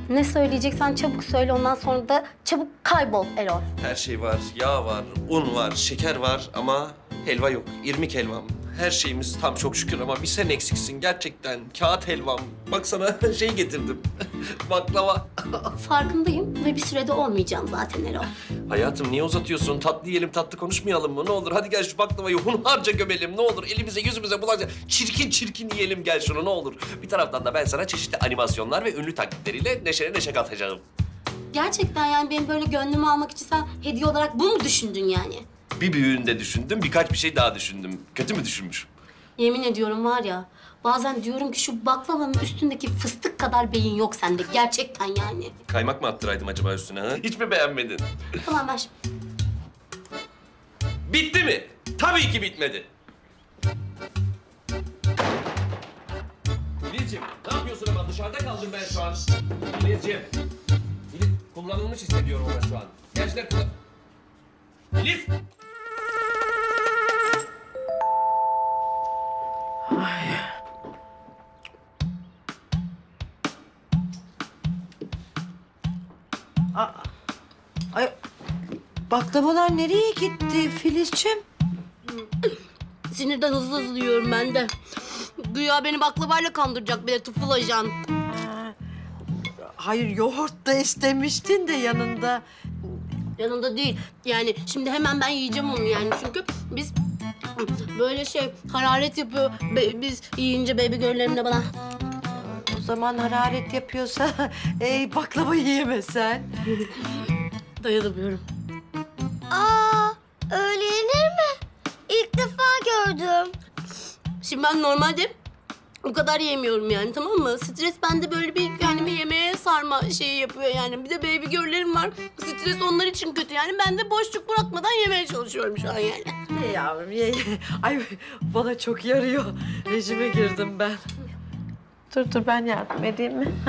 Ne söyleyeceksen çabuk söyle, ondan sonra da çabuk kaybol Erol. Her şey var. Yağ var, un var, şeker var ama helva yok. İrmik helvam. Her şeyimiz tam çok şükür ama bir sen eksiksin gerçekten. Kağıt helvam. Bak sana şey getirdim. Baklava. Farkındayım ve bir sürede olmayacağım zaten Erol. Hayatım niye uzatıyorsun? Tatlı yiyelim, tatlı konuşmayalım mı? Ne olur hadi gel şu baklavayı hunharca gömelim. Ne olur elimize yüzümüze bulaşacak. Çirkin çirkin yiyelim gel şunu ne olur. Bir taraftan da ben sana çeşitli animasyonlar ve ünlü taklitleriyle neşene neşe katacağım. Gerçekten yani benim böyle gönlümü almak için sen hediye olarak bunu mu düşündün yani? Bir büyüğünü de düşündüm, birkaç bir şey daha düşündüm. Kötü mü düşünmüşüm? Yemin ediyorum var ya, bazen diyorum ki şu baklavanın üstündeki fıstık kadar beyin yok sende. Gerçekten yani. Kaymak mı attıraydım acaba üstüne ha? Hiç mi beğenmedin? Tamam ver şimdi. Bitti mi? Tabii ki bitmedi. Filizciğim, ne yapıyorsun ama? Dışarıda kaldım ben şu an. Filizciğim. Filiz, kullanılmış hissediyorum ona şu an. Gerçekten Filiz! Ay, baklavalar nereye gitti Filizciğim? Sinirden hızlı hızlı yiyorum ben de. Güya beni baklavayla kandıracak bir de tıfıl ajan. Hayır, yoğurt da istemiştin de yanında. Yanında değil. Yani şimdi hemen ben yiyeceğim onu yani. Çünkü biz böyle şey hararet yapıyor. Biz yiyince baby girl'lerimle bana. O zaman hararet yapıyorsa baklava yiyemesen. Dayanamıyorum. Aa, öyle yenir mi? İlk defa gördüm. Şimdi ben normalde o kadar yemiyorum yani, tamam mı? Stres bende böyle bir kendimi yemeğe sarma şeyi yapıyor yani. Bir de baby girl'lerim var. Stres onlar için kötü yani. Ben de boşluk bırakmadan yemeye çalışıyorum şu an yani. Ye yavrum ye. Ay bana çok yarıyor. Rejime girdim ben. Dur ben yardım edeyim mi? Heh.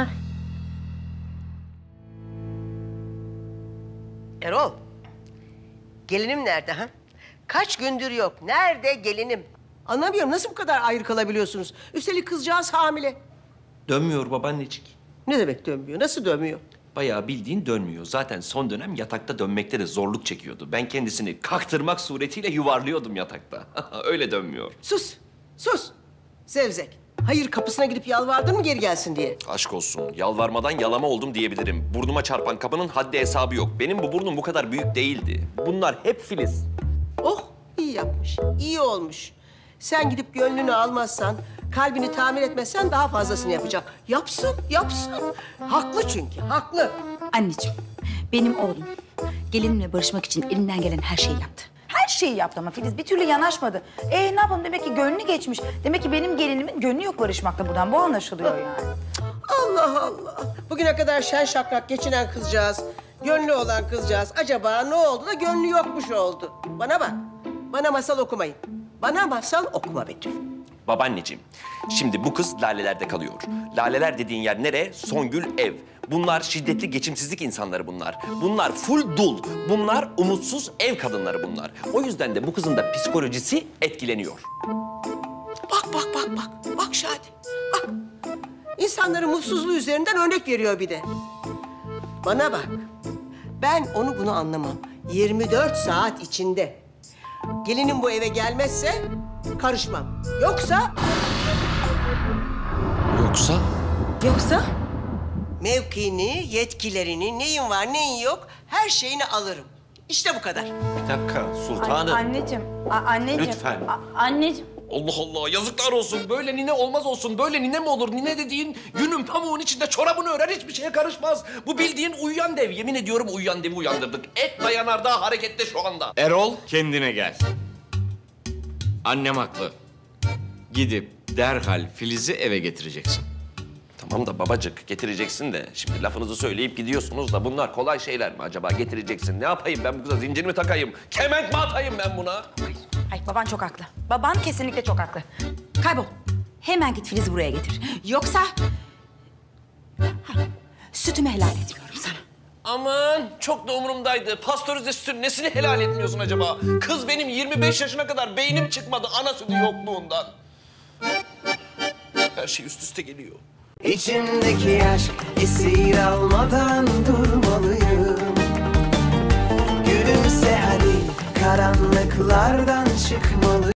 Erol, gelinim nerede ha? Kaç gündür yok. Nerede gelinim? Anlamıyorum, nasıl bu kadar ayrı kalabiliyorsunuz? Üstelik kızcağız hamile. Dönmüyor babaannecik. Ne demek dönmüyor? Nasıl dönmüyor? Bayağı bildiğin dönmüyor. Zaten son dönem yatakta dönmekte de zorluk çekiyordu. Ben kendisini kaktırmak suretiyle yuvarlıyordum yatakta. Öyle dönmüyor. Sus. Zevzek. Hayır, kapısına gidip yalvardın mı geri gelsin diye? Aşk olsun. Yalvarmadan yalama oldum diyebilirim. Burnuma çarpan kapının haddi hesabı yok. Benim bu burnum bu kadar büyük değildi. Bunlar hep Filiz. Oh, iyi yapmış. İyi olmuş. Sen gidip gönlünü almazsan, kalbini tamir etmezsen daha fazlasını yapacak. Yapsın. Haklı çünkü, haklı. Anneciğim, benim oğlum gelinimle barışmak için elinden gelen her şeyi yaptı. Her şeyi yaptı ama Filiz bir türlü yanaşmadı. Ne yapalım, demek ki gönlü geçmiş. Demek ki benim gelinimin gönlü yok barışmakta, buradan bu anlaşılıyor yani. Allah Allah. Bugüne kadar şen şakrak geçinen kızcağız, gönlü olan kızcağız acaba ne oldu da gönlü yokmuş oldu? Bana bak, bana masal okumayın. Bana masal okuma Betül. Babaanneciğim, şimdi bu kız Laleler'de kalıyor. Laleler dediğin yer nere? Songül ev. Bunlar şiddetli geçimsizlik insanları bunlar. Bunlar full dul. Bunlar umutsuz ev kadınları bunlar. O yüzden de bu kızın da psikolojisi etkileniyor. Bak Şadi, bak. İnsanların mutsuzluğu üzerinden örnek veriyor bir de. Bana bak, ben onu bunu anlamam. 24 saat içinde gelinim bu eve gelmezse karışmam. Yoksa Yoksa? mevkini, yetkilerini, neyin var neyin yok her şeyini alırım. İşte bu kadar. Bir dakika sultanım. Anneciğim, anneciğim. Lütfen. Anneciğim. Allah Allah yazıklar olsun. Böyle nine olmaz olsun. Böyle nine mi olur? Nine dediğin günün pamuğun içinde çorabını örer hiçbir şeye karışmaz. Bu bildiğin uyuyan dev. Yemin ediyorum uyuyan devi uyandırdık. Et dayanarda harekette şu anda. Erol kendine gel. Annem haklı. Gidip derhal Filiz'i eve getireceksin. Tamam da babacık getireceksin de şimdi lafınızı söyleyip gidiyorsunuz da bunlar kolay şeyler mi acaba? Getireceksin. Ne yapayım ben bu kıza zincir mi takayım? Kement mi atayım ben buna? Ay baban çok haklı. Baban kesinlikle çok haklı. Kaybol. Hemen git Filiz'i buraya getir. Yoksa... sütümü helal etmiyorum sana. Aman çok da umurumdaydı. Pastörize sütün nesini helal etmiyorsun acaba? Kız benim 25 yaşına kadar beynim çıkmadı ana sütü yokluğundan. Her şey üst üste geliyor. İçimdeki aşk esir almadan durmalıyım. Gülümse hadi, karanlıklardan çıkmalıyım.